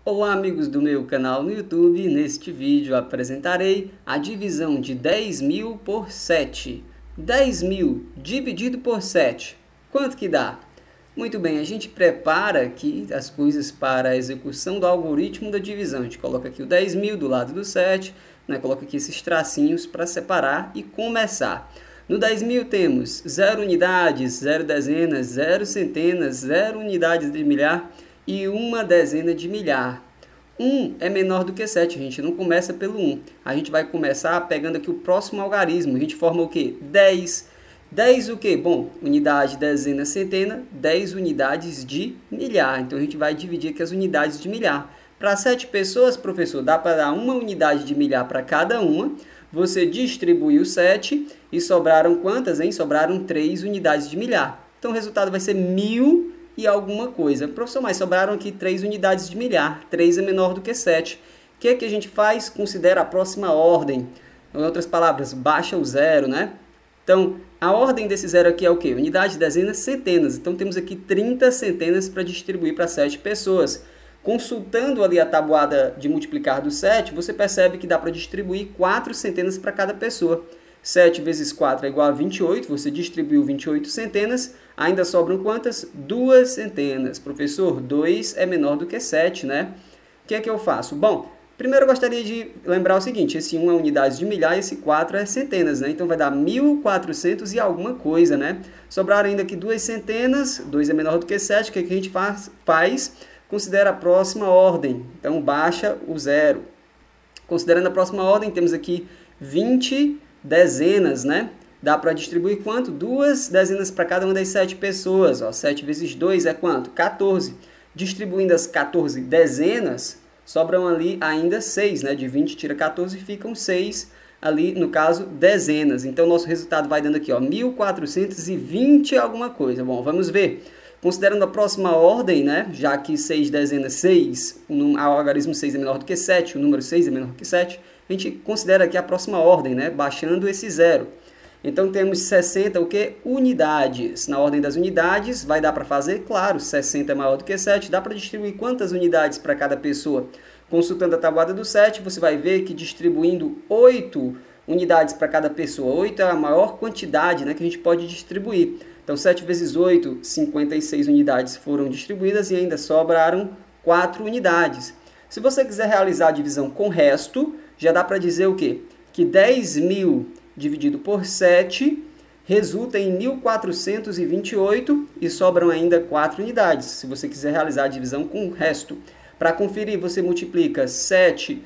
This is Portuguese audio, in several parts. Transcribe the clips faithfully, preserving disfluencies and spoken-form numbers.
Olá amigos do meu canal no YouTube, neste vídeo apresentarei a divisão de dez mil por sete. dez mil dividido por sete, quanto que dá? Muito bem, a gente prepara aqui as coisas para a execução do algoritmo da divisão. A gente coloca aqui o dez mil do lado do sete, né? Coloca aqui esses tracinhos para separar e começar. No dez mil temos zero unidades, zero dezenas, zero centenas, zero unidades de milhar e uma dezena de milhar. um é menor do que sete, a gente não começa pelo um. A gente vai começar pegando aqui o próximo algarismo. A gente forma o quê? dez. dez o quê? Bom, unidade, dezena, centena, dez unidades de milhar. Então a gente vai dividir aqui as unidades de milhar. Para sete pessoas, professor, dá para dar uma unidade de milhar para cada uma. Você distribuiu sete e sobraram quantas, hein? Sobraram três unidades de milhar. Então o resultado vai ser mil e alguma coisa. Professor, mas sobraram aqui três unidades de milhar. três é menor do que sete. O que é que a gente faz? Considera a próxima ordem. Em outras palavras, baixa o zero, né? Então, a ordem desse zero aqui é o quê? Unidade, dezenas, centenas. Então, temos aqui trinta centenas para distribuir para sete pessoas. Consultando ali a tabuada de multiplicar do sete, você percebe que dá para distribuir quatro centenas para cada pessoa. sete vezes quatro é igual a vinte e oito, você distribuiu vinte e oito centenas, ainda sobram quantas? Duas centenas. Professor, dois é menor do que sete, né? O que é que eu faço? Bom, primeiro eu gostaria de lembrar o seguinte, esse um é unidade de milhar e esse quatro é centenas, né? Então vai dar mil e quatrocentos e alguma coisa, né? Sobraram ainda aqui duas centenas, dois é menor do que sete, o que, é que a gente faz? faz? Considera a próxima ordem, então baixa o zero. Considerando a próxima ordem, temos aqui vinte dezenas, né? Dá para distribuir quanto? Duas dezenas para cada uma das sete pessoas. Ó. sete vezes dois é quanto? quatorze. Distribuindo as quatorze dezenas, sobram ali ainda seis, né? De vinte tira quatorze, ficam seis ali, no caso, dezenas. Então, nosso resultado vai dando aqui, ó, mil quatrocentos e vinte alguma coisa. Bom, vamos ver. Considerando a próxima ordem, né? Já que seis dezenas, seis, o algarismo seis é menor do que sete, o número seis é menor do que sete, a gente considera aqui a próxima ordem, né? Baixando esse zero. Então, temos sessenta, o que? Unidades. Na ordem das unidades, vai dar para fazer? Claro, sessenta é maior do que sete. Dá para distribuir quantas unidades para cada pessoa? Consultando a tabuada do sete, você vai ver que distribuindo oito unidades para cada pessoa. oito é a maior quantidade, né, que a gente pode distribuir. Então, sete vezes oito, cinquenta e seis unidades foram distribuídas e ainda sobraram quatro unidades. Se você quiser realizar a divisão com resto, já dá para dizer o quê? Que dez mil dividido por sete resulta em mil quatrocentos e vinte e oito e sobram ainda quatro unidades, se você quiser realizar a divisão com o resto. Para conferir, você multiplica sete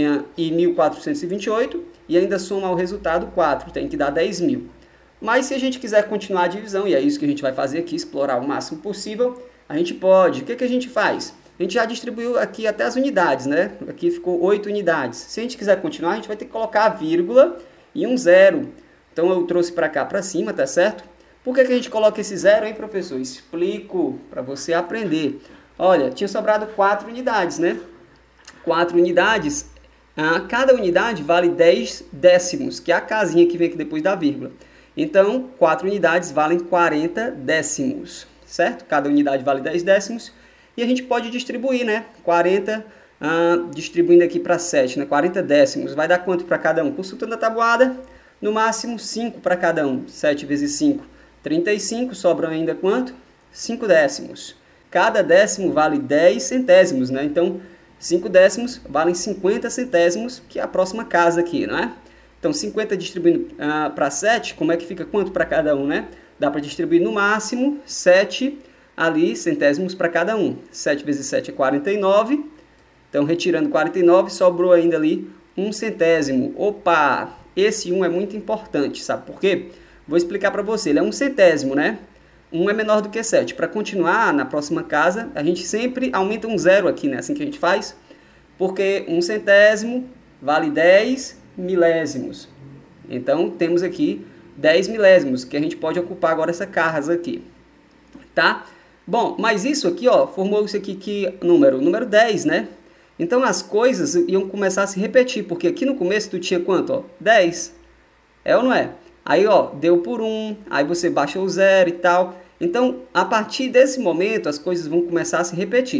e mil quatrocentos e vinte e oito e ainda soma ao resultado quatro, tem que dar dez mil. Mas se a gente quiser continuar a divisão, e é isso que a gente vai fazer aqui, explorar o máximo possível, a gente pode. O que, que a gente faz? A gente já distribuiu aqui até as unidades, né? Aqui ficou oito unidades. Se a gente quiser continuar, a gente vai ter que colocar a vírgula e um zero. Então, eu trouxe para cá, para cima, tá certo? Por que, que a gente coloca esse zero, hein, professor? Explico para você aprender. Olha, tinha sobrado quatro unidades, né? quatro unidades, ah, cada unidade vale dez décimos, que é a casinha que vem aqui depois da vírgula. Então, quatro unidades valem quarenta décimos, certo? Cada unidade vale dez décimos. E a gente pode distribuir, né? quarenta, ah, distribuindo aqui para sete, né? quarenta décimos. Vai dar quanto para cada um? Consultando a tabuada, no máximo cinco para cada um. sete vezes cinco, trinta e cinco. Sobram ainda quanto? cinco décimos. Cada décimo vale dez centésimos, né? Então, cinco décimos valem cinquenta centésimos, que é a próxima casa aqui, não é? Então, cinquenta distribuindo uh, para sete, como é que fica quanto para cada um, né? Dá para distribuir no máximo sete ali, centésimos para cada um. sete vezes sete é quarenta e nove. Então, retirando quarenta e nove, sobrou ainda ali um centésimo. Opa! Esse um é muito importante, sabe por quê? Vou explicar para você. Ele é um centésimo, né? um é menor do que sete. Para continuar na próxima casa, a gente sempre aumenta um zero aqui, né? Assim que a gente faz. Porque um centésimo vale dez milésimos. Então, temos aqui dez milésimos, que a gente pode ocupar agora essa casa aqui. Tá? Bom, mas isso aqui, ó, formou isso aqui que número? Número dez, né? Então, as coisas iam começar a se repetir, porque aqui no começo tu tinha quanto? Ó? dez. É ou não é? Aí, ó, deu por um, aí você baixa o zero e tal. Então, a partir desse momento, as coisas vão começar a se repetir.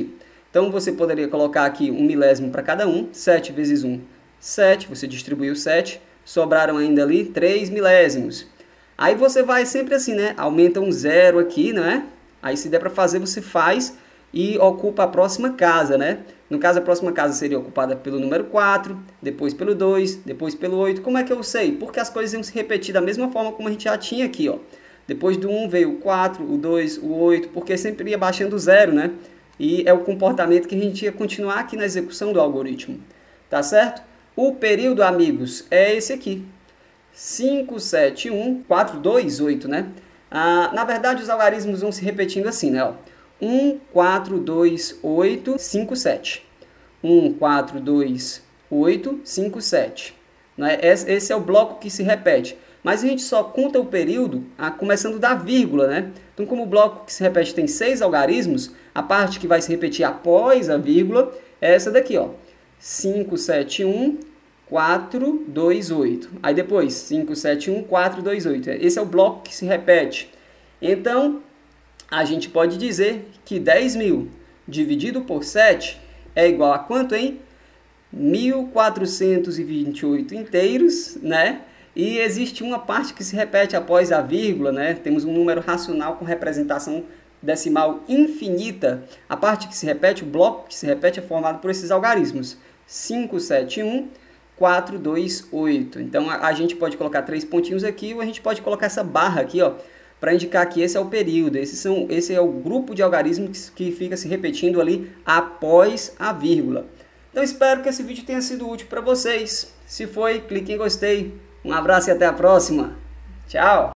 Então você poderia colocar aqui um milésimo para cada um, sete vezes um, sete, você distribuiu sete, sobraram ainda ali três milésimos. Aí você vai sempre assim, né? Aumenta um zero aqui, né? Aí se der para fazer, você faz e ocupa a próxima casa, né? No caso, a próxima casa seria ocupada pelo número quatro, depois pelo dois, depois pelo oito. Como é que eu sei? Porque as coisas iam se repetir da mesma forma como a gente já tinha aqui, ó. Depois do um veio o quatro, o dois, o oito, porque sempre ia baixando o zero, né? E é o comportamento que a gente ia continuar aqui na execução do algoritmo. Tá certo? O período, amigos, é esse aqui. cinco, sete, um, quatro, dois, oito, né? Ah, na verdade, os algarismos vão se repetindo assim, né? Ó. um, quatro, dois, oito, cinco, sete. um, quatro, dois, oito, cinco, sete. Né? Esse é o bloco que se repete. Mas a gente só conta o período ah, começando da vírgula, né? Então, como o bloco que se repete tem seis algarismos, a parte que vai se repetir após a vírgula é essa daqui, ó. cinco, sete, um, quatro, dois, oito. Aí depois, cinco, sete, um, quatro, dois, oito. Esse é o bloco que se repete. Então, a gente pode dizer que dez mil dividido por sete é igual a quanto, hein? mil quatrocentos e vinte e oito inteiros, né? E existe uma parte que se repete após a vírgula, né? Temos um número racional com representação decimal infinita. A parte que se repete, o bloco que se repete é formado por esses algarismos. cinco, sete, um, quatro, dois, oito. Então, a, a gente pode colocar três pontinhos aqui ou a gente pode colocar essa barra aqui, ó, para indicar que esse é o período. Esse, são, esse é o grupo de algarismos que, que fica se repetindo ali após a vírgula. Então, espero que esse vídeo tenha sido útil para vocês. Se foi, clique em gostei. Um abraço e até a próxima. Tchau!